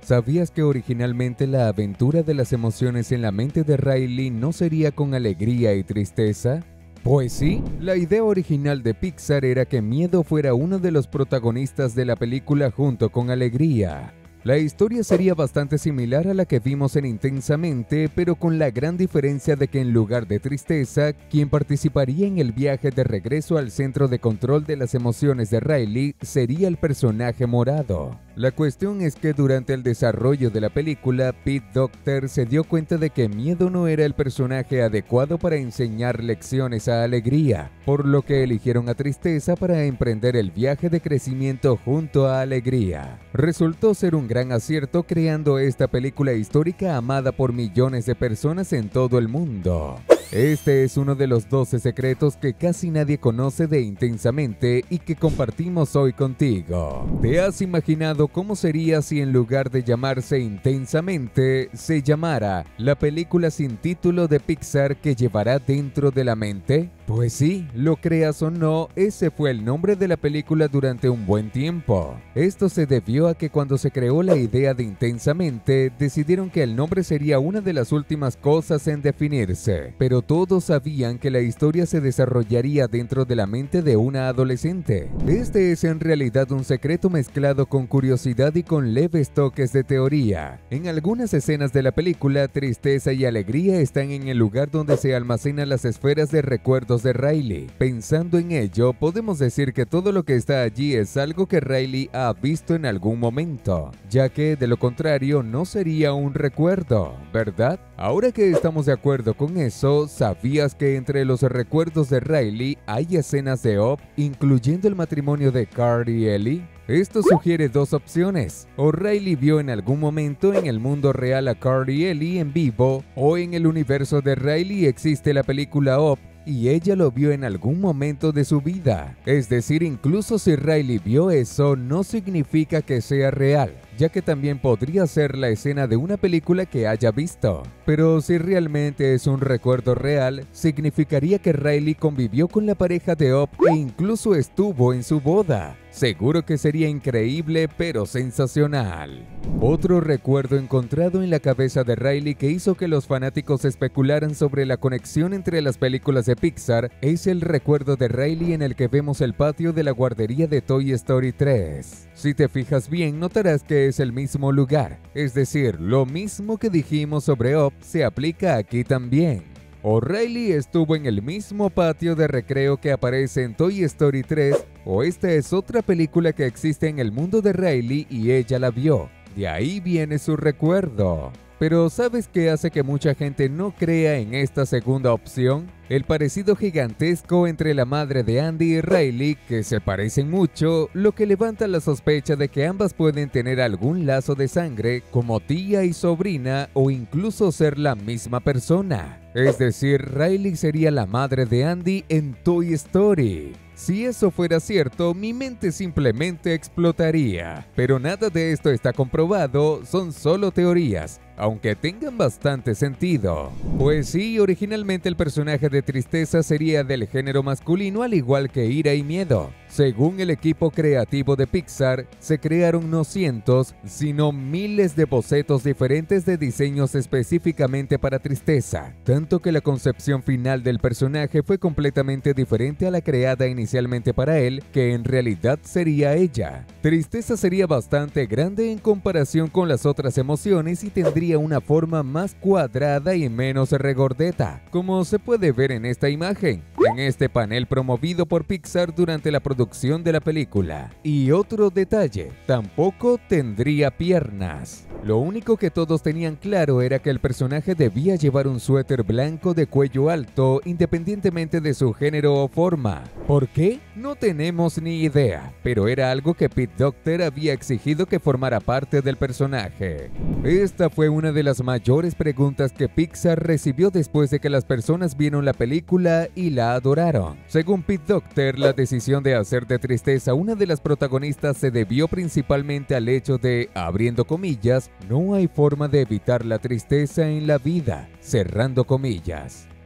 ¿Sabías que originalmente la aventura de las emociones en la mente de Riley no sería con alegría y tristeza? Pues sí, la idea original de Pixar era que miedo fuera uno de los protagonistas de la película junto con alegría. La historia sería bastante similar a la que vimos en Intensamente, pero con la gran diferencia de que en lugar de tristeza, quien participaría en el viaje de regreso al centro de control de las emociones de Riley sería el personaje morado. La cuestión es que durante el desarrollo de la película, Pete Docter se dio cuenta de que Miedo no era el personaje adecuado para enseñar lecciones a Alegría, por lo que eligieron a Tristeza para emprender el viaje de crecimiento junto a Alegría. Resultó ser un gran acierto creando esta película histórica amada por millones de personas en todo el mundo. Este es uno de los 12 secretos que casi nadie conoce de Intensamente y que compartimos hoy contigo. ¿Te has imaginado cómo sería si en lugar de llamarse Intensamente, se llamara la película sin título de Pixar que llevará dentro de la mente? Pues sí, lo creas o no, ese fue el nombre de la película durante un buen tiempo. Esto se debió a que cuando se creó la idea de Intensamente, decidieron que el nombre sería una de las últimas cosas en definirse, pero todos sabían que la historia se desarrollaría dentro de la mente de una adolescente. Este es en realidad un secreto mezclado con curiosidad y con leves toques de teoría. En algunas escenas de la película, tristeza y alegría están en el lugar donde se almacenan las esferas de recuerdos de Riley. Pensando en ello, podemos decir que todo lo que está allí es algo que Riley ha visto en algún momento, ya que de lo contrario no sería un recuerdo, ¿verdad? Ahora que estamos de acuerdo con eso, ¿sabías que entre los recuerdos de Riley hay escenas de Up, incluyendo el matrimonio de Carl y Ellie? Esto sugiere dos opciones: o Riley vio en algún momento en el mundo real a Carl y Ellie en vivo, o en el universo de Riley existe la película Up y ella lo vio en algún momento de su vida. Es decir, incluso si Riley vio eso, no significa que sea real, ya que también podría ser la escena de una película que haya visto. Pero si realmente es un recuerdo real, significaría que Riley convivió con la pareja de Up e incluso estuvo en su boda. Seguro que sería increíble, pero sensacional. Otro recuerdo encontrado en la cabeza de Riley que hizo que los fanáticos especularan sobre la conexión entre las películas de Pixar es el recuerdo de Riley en el que vemos el patio de la guardería de Toy Story 3. Si te fijas bien, notarás que es el mismo lugar, es decir, lo mismo que dijimos sobre Up se aplica aquí también. O Riley estuvo en el mismo patio de recreo que aparece en Toy Story 3, o esta es otra película que existe en el mundo de Riley y ella la vio. De ahí viene su recuerdo. Pero ¿sabes qué hace que mucha gente no crea en esta segunda opción? El parecido gigantesco entre la madre de Andy y Riley, que se parecen mucho, lo que levanta la sospecha de que ambas pueden tener algún lazo de sangre, como tía y sobrina, o incluso ser la misma persona. Es decir, Riley sería la madre de Andy en Toy Story. Si eso fuera cierto, mi mente simplemente explotaría. Pero nada de esto está comprobado, son solo teorías, aunque tengan bastante sentido. Pues sí, originalmente el personaje de Tristeza sería del género masculino al igual que Ira y Miedo. Según el equipo creativo de Pixar, se crearon no cientos, sino miles de bocetos diferentes de diseños específicamente para Tristeza, tanto que la concepción final del personaje fue completamente diferente a la creada inicialmente para él, que en realidad sería ella. Tristeza sería bastante grande en comparación con las otras emociones y tendría una forma más cuadrada y menos regordeta, como se puede ver en esta imagen, en este panel promovido por Pixar durante la producción de la película. Y otro detalle, tampoco tendría piernas. Lo único que todos tenían claro era que el personaje debía llevar un suéter blanco de cuello alto independientemente de su género o forma. ¿Por qué? No tenemos ni idea, pero era algo que Pete Docter había exigido que formara parte del personaje. Esta fue una de las mayores preguntas que Pixar recibió después de que las personas vieron la película y la adoraron. Según Pete Docter, la decisión de hacer de Tristeza una de las protagonistas se debió principalmente al hecho de, abriendo comillas, no hay forma de evitar la tristeza en la vida, cerrando comillas.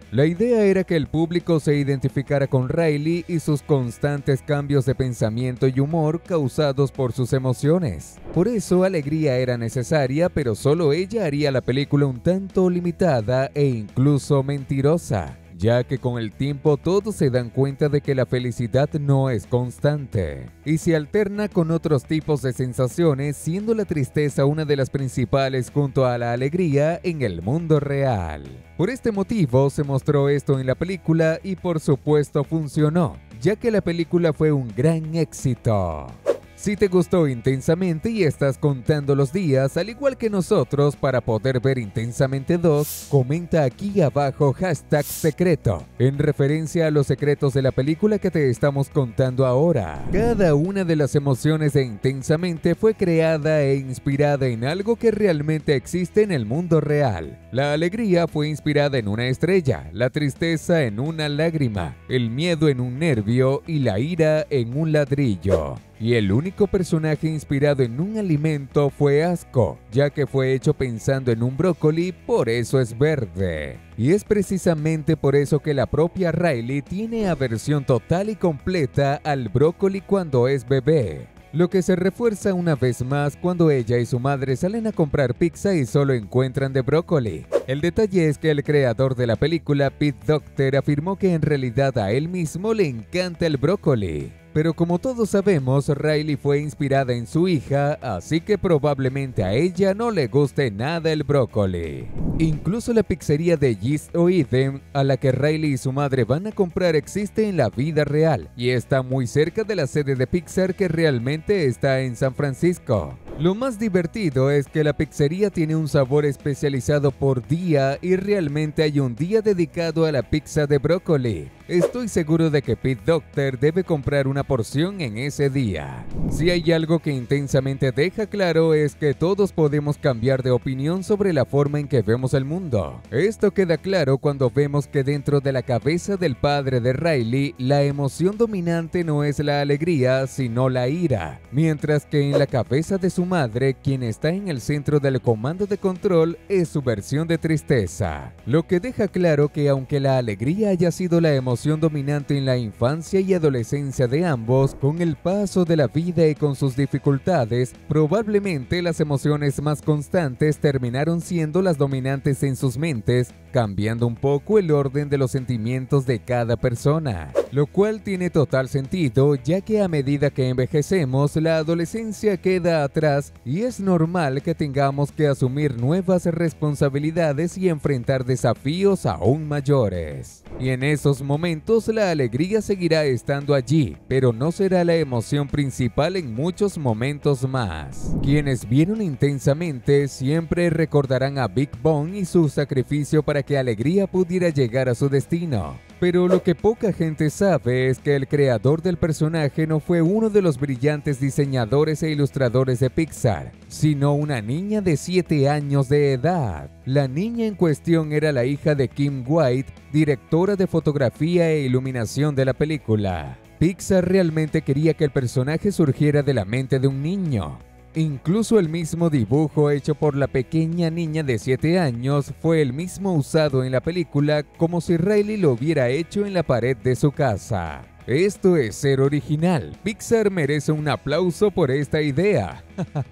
La idea era que el público se identificara con Riley y sus constantes cambios de pensamiento y humor causados por sus emociones. Por eso, alegría era necesaria, pero solo ella haría la película un tanto limitada e incluso mentirosa, ya que con el tiempo todos se dan cuenta de que la felicidad no es constante y se alterna con otros tipos de sensaciones, siendo la tristeza una de las principales junto a la alegría en el mundo real. Por este motivo se mostró esto en la película y por supuesto funcionó, ya que la película fue un gran éxito. Si te gustó Intensamente y estás contando los días, al igual que nosotros, para poder ver Intensamente 2, comenta aquí abajo #secreto, en referencia a los secretos de la película que te estamos contando ahora. Cada una de las emociones de Intensamente fue creada e inspirada en algo que realmente existe en el mundo real. La alegría fue inspirada en una estrella, la tristeza en una lágrima, el miedo en un nervio y la ira en un ladrillo. Y el único personaje inspirado en un alimento fue Asco, ya que fue hecho pensando en un brócoli, por eso es verde. Y es precisamente por eso que la propia Riley tiene aversión total y completa al brócoli cuando es bebé. Lo que se refuerza una vez más cuando ella y su madre salen a comprar pizza y solo encuentran de brócoli. El detalle es que el creador de la película, Pete Docter, afirmó que en realidad a él mismo le encanta el brócoli. Pero como todos sabemos, Riley fue inspirada en su hija, así que probablemente a ella no le guste nada el brócoli. Incluso la pizzería de Gist o Eden, a la que Riley y su madre van a comprar, existe en la vida real y está muy cerca de la sede de Pixar, que realmente está en San Francisco. Lo más divertido es que la pizzería tiene un sabor especializado por día y realmente hay un día dedicado a la pizza de brócoli. Estoy seguro de que Pete Docter debe comprar una porción en ese día. Si hay algo que Intensamente deja claro es que todos podemos cambiar de opinión sobre la forma en que vemos el mundo. Esto queda claro cuando vemos que dentro de la cabeza del padre de Riley, la emoción dominante no es la alegría, sino la ira, mientras que en la cabeza de su madre, quien está en el centro del comando de control, es su versión de tristeza. Lo que deja claro que aunque la alegría haya sido la emoción dominante en la infancia y adolescencia de ambos, con el paso de la vida y con sus dificultades, probablemente las emociones más constantes terminaron siendo las dominantes en sus mentes, cambiando un poco el orden de los sentimientos de cada persona. Lo cual tiene total sentido, ya que a medida que envejecemos, la adolescencia queda atrás y es normal que tengamos que asumir nuevas responsabilidades y enfrentar desafíos aún mayores. Y en esos momentos la alegría seguirá estando allí, pero no será la emoción principal en muchos momentos más. Quienes vieron Intensamente siempre recordarán a Big Bang y su sacrificio para que Alegría pudiera llegar a su destino. Pero lo que poca gente sabe es que el creador del personaje no fue uno de los brillantes diseñadores e ilustradores de Pixar, sino una niña de 7 años de edad. La niña en cuestión era la hija de Kim White, directora de fotografía e iluminación de la película. Pixar realmente quería que el personaje surgiera de la mente de un niño. Incluso el mismo dibujo hecho por la pequeña niña de 7 años fue el mismo usado en la película, como si Riley lo hubiera hecho en la pared de su casa. Esto es ser original. Pixar merece un aplauso por esta idea.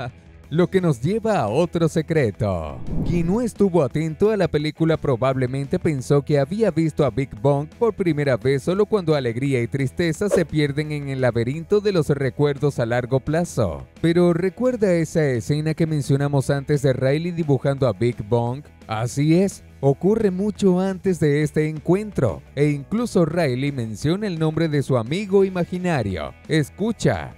Lo que nos lleva a otro secreto. Quien no estuvo atento a la película probablemente pensó que había visto a Big Bang por primera vez solo cuando alegría y tristeza se pierden en el laberinto de los recuerdos a largo plazo. Pero ¿recuerda esa escena que mencionamos antes de Riley dibujando a Big Bang? Así es. Ocurre mucho antes de este encuentro, e incluso Riley menciona el nombre de su amigo imaginario. Escucha.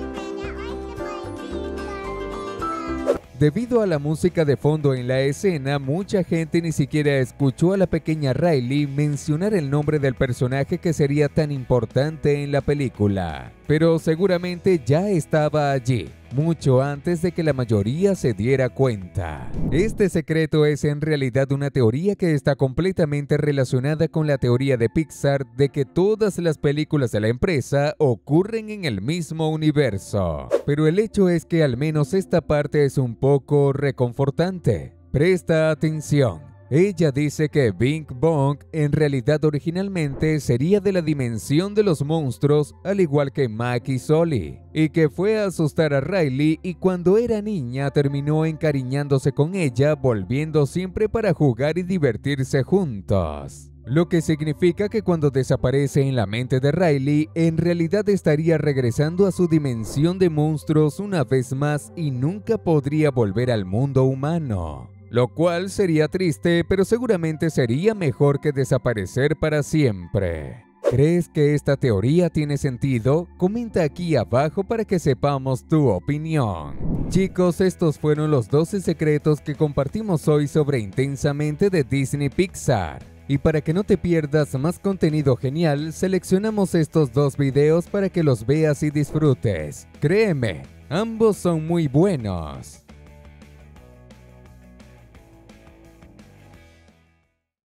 Debido a la música de fondo en la escena, mucha gente ni siquiera escuchó a la pequeña Riley mencionar el nombre del personaje que sería tan importante en la película. Pero seguramente ya estaba allí, mucho antes de que la mayoría se diera cuenta. Este secreto es en realidad una teoría que está completamente relacionada con la teoría de Pixar de que todas las películas de la empresa ocurren en el mismo universo. Pero el hecho es que al menos esta parte es un poco reconfortante. Presta atención. Ella dice que Bing Bong en realidad originalmente sería de la dimensión de los monstruos, al igual que Mac y Sully, y que fue a asustar a Riley y cuando era niña terminó encariñándose con ella, volviendo siempre para jugar y divertirse juntos. Lo que significa que cuando desaparece en la mente de Riley, en realidad estaría regresando a su dimensión de monstruos una vez más y nunca podría volver al mundo humano. Lo cual sería triste, pero seguramente sería mejor que desaparecer para siempre. ¿Crees que esta teoría tiene sentido? Comenta aquí abajo para que sepamos tu opinión. Chicos, estos fueron los 12 secretos que compartimos hoy sobre Intensamente de Disney Pixar. Y para que no te pierdas más contenido genial, seleccionamos estos 2 videos para que los veas y disfrutes. Créeme, ambos son muy buenos.